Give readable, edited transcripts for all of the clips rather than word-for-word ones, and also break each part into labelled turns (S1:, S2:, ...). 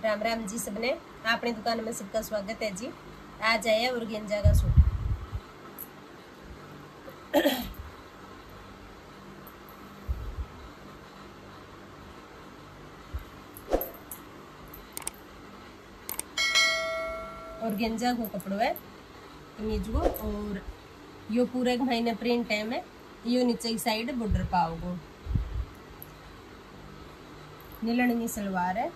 S1: राम राम जी सबने। अपनी दुकान में सबका स्वागत है जी। आज आया ऑर्गेन्जा का सूट। ऑर्गेन्जा को कपड़ो है कमीज को, और यो पूरे एक महीने प्रिंट है में यो नीचे की साइड बॉर्डर पाओगो। नीलनी सलवार है।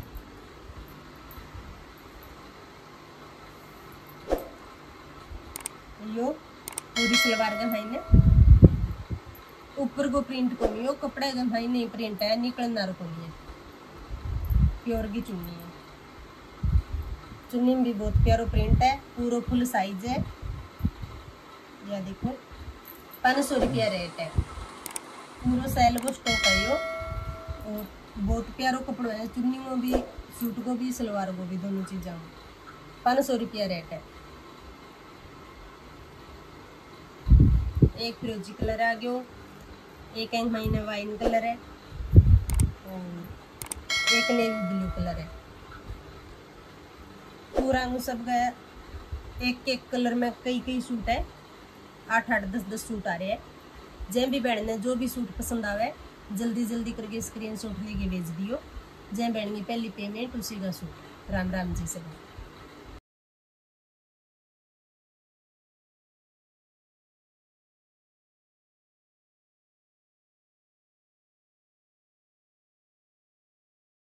S1: यो पूरी सलवार का महीने ऊपर को प्रिंट को नहीं, कपड़े का महीने प्रिंट है, निकलना को नहीं है। प्योर की चुन्नी है। चुन्नी में भी बहुत प्यारो प्रिंट है, पूरा फुल साइज है। या देखो 500 रुपया रेट है। पूरा सेल को स्टॉक है यो, और बहुत प्यारो कपड़ो है। चुन्नी में भी, सूट को भी, सलवार को भी, दोनों चीज़ों में 500 रुपया रेट है। एक फिरोजी कलर आ गयो, एक महीने वाइन कलर है, और एक नेवी ब्लू कलर है। पूरा सब का एक एक कलर में कई सूट है। 8-8 10-10 सूट आ रहे हैं। जैन भी बहन ने जो भी सूट पसंद आवे जल्दी करके स्क्रीनशॉट लेके भेज दियो। जैन बहन की पहली पेमेंट उसी का सूट। राम राम जी सब।